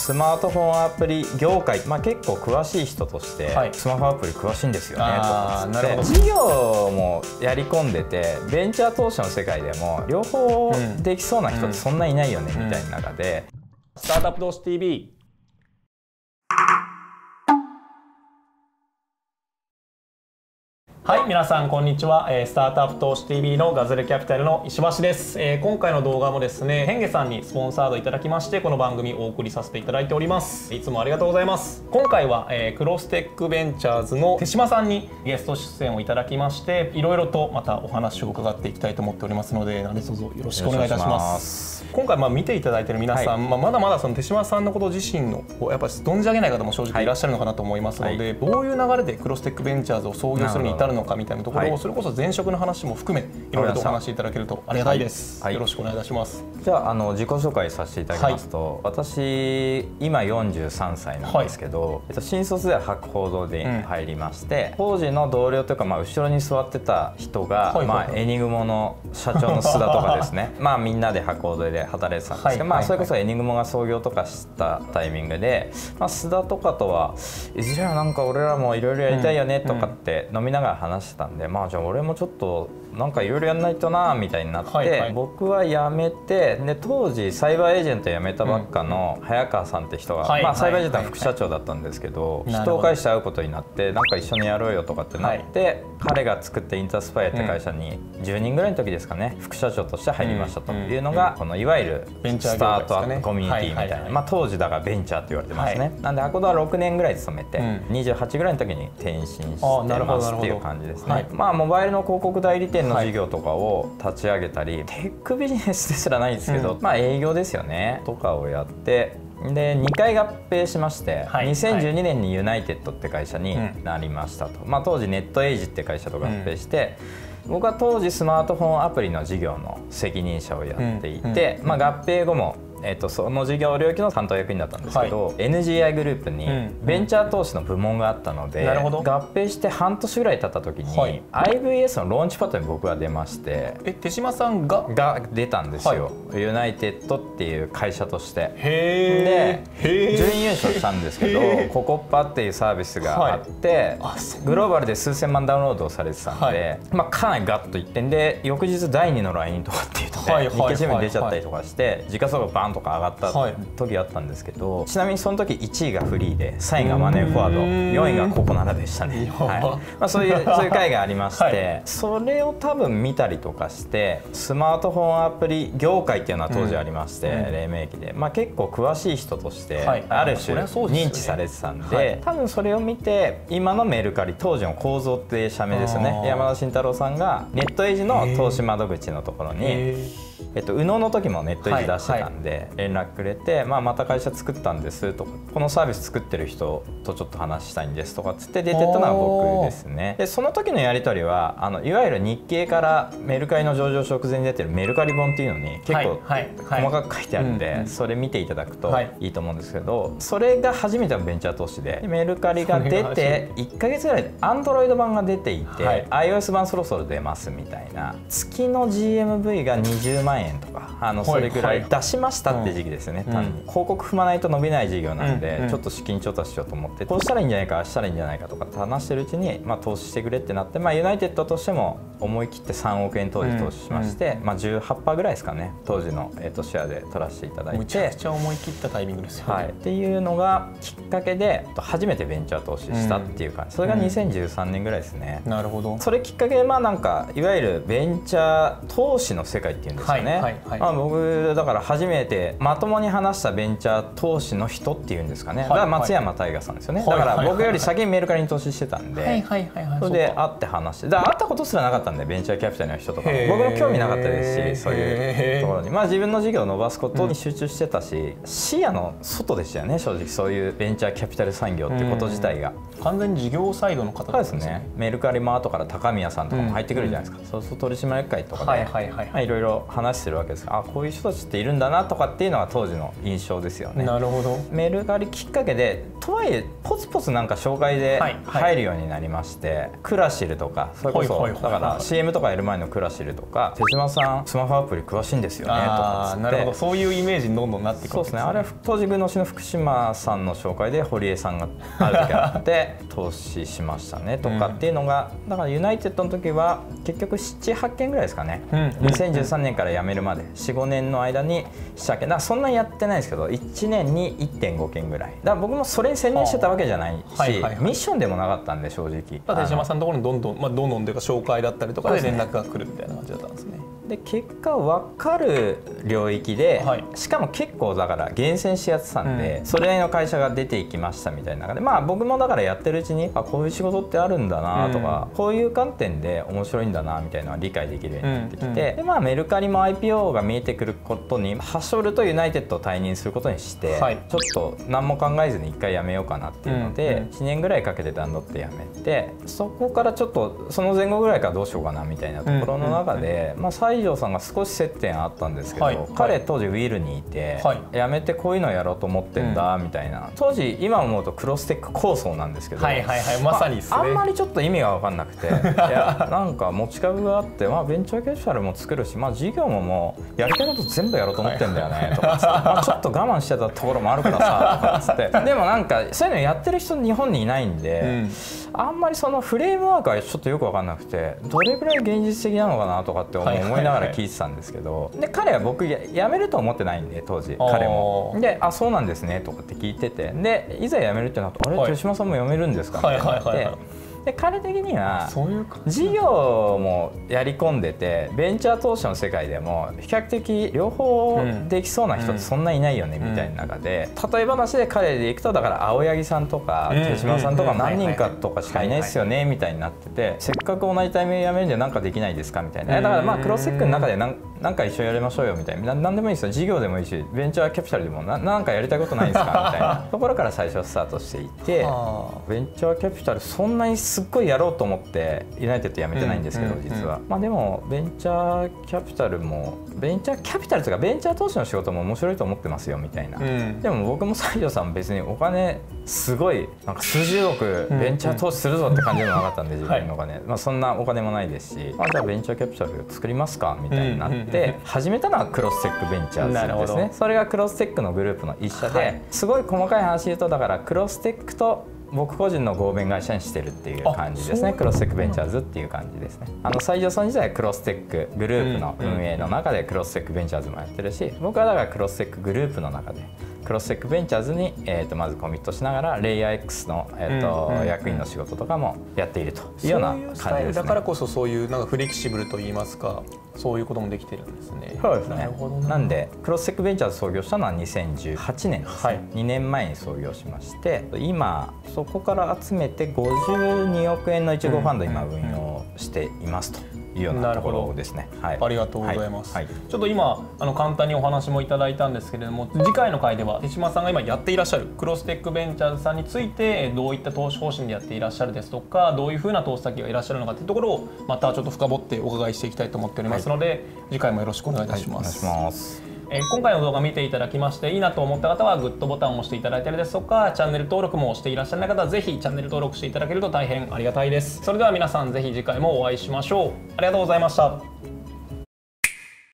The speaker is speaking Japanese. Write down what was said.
スマートフォンアプリ業界、結構詳しい人として、スマホアプリ詳しいんですよねとかつって事業もやり込んでて、ベンチャー投資の世界でも両方できそうな人ってそんないないよねみたいな中で、 スタートアップ投資 TV。はい、皆さんこんにちは。スタートアップ投資 TV のガズルキャピタルの石橋です。今回の動画もですね、ヘンゲさんにスポンサードいただきまして、この番組をお送りさせていただいております。いつもありがとうございます。今回は、クロステックベンチャーズの手島さんにゲスト出演をいただきまして、いろいろとまたお話を伺っていきたいと思っておりますので、何卒よろしくお願いいたします。今回見ていただいている皆さん、まだまだその手島さんのこと自身のやっぱり存じ上げない方も正直いらっしゃるのかなと思いますので、どういう流れでクロステックベンチャーズを創業するに至るのかみたいなところを、それこそ前職の話も含めいろいろとお話しいただけるとありがたいです。よろしくお願いいたします。 じゃあ自己紹介させていただきますと、私今43歳なんですけど、新卒では博報堂で入りまして、当時の同僚というか後ろに座ってた人がエニグモの社長の須田とかですねみんなで博報堂で働いてたんですけど、それこそエニグモが創業とかしたタイミングで、須田とかとはいずれはなんか俺らもいろいろやりたいよねとかって飲みながら話してたんで、じゃあ俺もちょっとなんかいろいろやんないとなみたいになって、僕は辞めて、で当時サイバーエージェント辞めたばっかの早川さんって人が、サイバーエージェントの副社長だったんですけど、人を介して会うことになって、なんか一緒にやろうよとかってなって、彼が作ったインタースパイアって会社に10人ぐらいの時ですかね、副社長として入りましたというのが、このいわゆるスタートアップコミュニティみたいな、当時だからベンチャーって言われてますね。なんで博報堂は6年ぐらい勤めて、28ぐらいの時に転身してますっていう感じですね。モバイルの広告代理店の事業とかを立ち上げたり、テックビジネスですらないですけど、営業ですよねとかをやって、で2回合併しまして、2012年にユナイテッドって会社になりましたと。当時ネットエイジって会社と合併して、僕は当時スマートフォンアプリの事業の責任者をやっていて、合併後もその事業領域の担当役員だったんですけど、NGI グループにベンチャー投資の部門があったので、合併して半年ぐらい経った時に IVS のローンチパッドに僕が出まして、 手島さんが出たんですよ、ユナイテッドっていう会社として。で準優勝したんですけど、ココッパっていうサービスがあって、グローバルで数千万ダウンロードされてたんで、かなりガッといってんで、翌日第2の LINE とかっていうので日経新聞に出ちゃったりとかして、時価総額バンとか上がった時あったんですけど、ちなみにその時1位がフリーで3位がマネーフォワード、4位がココナラでしたね。そういう会がありまして、それを多分見たりとかして、スマートフォンアプリ業界っていうのは当時ありまして、黎明期で結構詳しい人としてある種認知されてたんで、多分それを見て今のメルカリ、当時の構造って社名ですよね、山田慎太郎さんがネットエイジの投資窓口のところに右脳の時もネットエイジ出してたんで連絡くれて、また会社作ったんですとか、このサービス作ってる人とちょっと話したいんですとかつって出てったのは僕ですね。でその時のやり取りはいわゆる日経からメルカリの上場直前に出てるメルカリ本っていうのに結構細かく書いてあるんで、それ見ていただくといいと思うんですけど、それが初めてのベンチャー投資で、メルカリが出て1ヶ月ぐらいで Android 版が出ていて、iOS 版そろそろ出ますみたいな、月の GMV が20万円とかそれぐらい出しましたって時期ですよね。単に広告踏まないと伸びない事業なんで、ちょっと資金調達しようと思って、こうしたらいいんじゃないか、ああしたらいいんじゃないかとかって話してるうちに、投資してくれってなって、ユナイテッドとしても思い切って3億円当時投資しまして、18% ぐらいですかね、当時のシェアで取らせていただいて、 めちゃくちゃ思い切ったタイミングですよね。 っていうのがきっかけで初めてベンチャー投資したっていう感じ、それが2013年ぐらいですね。 なるほど。 それきっかけでなんかいわゆるベンチャー投資の世界っていうんですかね。僕だから初めてまともに話したベンチャー投資の人っていうんですかね、だから松山大河さんですよね。だから僕より先にメルカリに投資してたんで、それで会って話して、会ったことすらなかったんで、ベンチャーキャピタルの人とか僕も興味なかったですし、そういうところに自分の事業を伸ばすことに集中してたし、視野の外でしたよね、正直。そういうベンチャーキャピタル産業ってこと自体が完全に事業サイドの方ですね。メルカリも後から高宮さんとかも入ってくるじゃないですか。そうすると取締役会とかでいろいろ話してるわけです。あ、こういう人たちっているんだなとかっていうのが当時の印象ですよね。 なるほど。 メルカリきっかけで、とはいえポツポツなんか紹介で入るようになりまして、クラシルとか、それこそだから CM とかやる前のクラシルとか、手島さんスマホアプリ詳しいんですよねとかつって。 なるほど、そういうイメージにどんどんなっていくわけですね。 そうですね。あれは当時グノシの福島さんの紹介で堀江さんがある時あって投資しましたねとかっていうのが、だからユナイテッドの時は結局 7,8 件ぐらいですかね。2013年から辞めるまで 4,5 年の間に7,8件、だからそんなにやってないですけど1年に 1.5 件ぐらい。だから僕もそれに専念してたわけじゃないし、ミッションでもなかったんで正直。 手島さんのところにどんどんというか紹介だったりとかで連絡が来るみたいな感じだったんですね。 で結果分かる領域で、しかも結構だから厳選してやってたんで、それなりの会社が出ていきましたみたいな中で、まあ僕もだからやってるうちに、あ、こういう仕事ってあるんだなとか、こういう観点で面白いんだなみたいなのは理解できるようになってきて、でまあメルカリも IPO が見えてくることに、ハショルとユナイテッドを退任することにして、ちょっと何も考えずに一回辞めようかなっていうので、1年ぐらいかけて段取って辞めて、そこからちょっとその前後ぐらいからどうしようかなみたいなところの中で、まあ西条さんが少し接点あったんですけど、彼当時ウィルにいて、辞めてこういうのやろうと思ってんだみたいな、当時今思うとクロステック構想なんですけど、 まさにですね。 あんまりちょっと意味が分かんなくて、いやなんか持ち株があって、まあベンチャーキャピタルも作るし、まあ事業ももうやりたいこと全部やろうと思ってんだよねとかつって、まあちょっと我慢してたところもあるからさとかつって、でもなんかそういうのやってる人日本にいないんで、あんまりそのフレームワークはちょっとよく分かんなくて、どれぐらい現実的なのかなとかって思いながら聞いてたんですけど、で彼は僕辞めると思ってないんで当時、彼もで、あ、そうなんですねとかって聞いてて、でいざ辞めるってなると、あれ手島さんも辞めるんですかみたいになって。で彼的には事業もやり込んでて、ベンチャー投資の世界でも比較的両方できそうな人ってそんないないよねみたいな中で、例え話で彼でいくと、だから青柳さんとか手島さんとか何人かとかしかいないですよねみたいになってて、せっかく同じタイミングで辞めるんで何かできないですかみたいな。だからまあクロステックの中でなんか一緒にやりましょうよみたいな、何でもいいですよ、事業でもいいしベンチャーキャピタルでもなんかやりたいことないですかみたいなところから最初スタートしていて、ベンチャーキャピタルそんなにすっごいやろうと思ってユナイテッド辞めてないんですけど、実はまあでもベンチャーキャピタルもベンチャーキャピタルとかベンチャー投資の仕事も面白いと思ってますよみたいな、でも僕も西条さん別にお金すごいなんか数十億ベンチャー投資するぞって感じでもなかったんで、自分のお金、まあそんなお金もないですし、まあじゃあベンチャーキャピタル作りますかみたいになって始めたのはクロステックベンチャーズですね。それがクロステックのグループの一社で、すごい細かい話言うと、だからクロステックと僕個人の合弁会社にしてるっていう感じですね。クロステックベンチャーズっていう感じですね。西条さん自体はクロステックグループの運営の中でクロステックベンチャーズもやってるし、僕はだからクロステックグループの中でクロステックベンチャーズに、まずコミットしながらレイヤー X の、役員の仕事とかもやっているというような感じですね。 だからこそそういうなんかフレキシブルといいますか、そういうこともできてるんですね。 そうですね。なんでクロステックベンチャーズ創業したのは2018年ですね。2年前に創業しまして、今そこから集めて52億円のいちごファンド今運用していますというようなところですね。 ありがとうございます。ちょっと今簡単にお話もいただいたんですけれども、次回の回では手島さんが今やっていらっしゃるクロステックベンチャーズさんについて、どういった投資方針でやっていらっしゃるですとか、どういうふうな投資先がいらっしゃるのかというところをまたちょっと深掘ってお伺いしていきたいと思っておりますので、次回もよろしくお願いいたします。 お願いします。 今回の動画見ていただきましていいなと思った方はグッドボタンを押していただいたりですとか、チャンネル登録もしていらっしゃらない方はぜひチャンネル登録していただけると大変ありがたいです。それでは皆さんぜひ次回もお会いしましょう。ありがとうございました。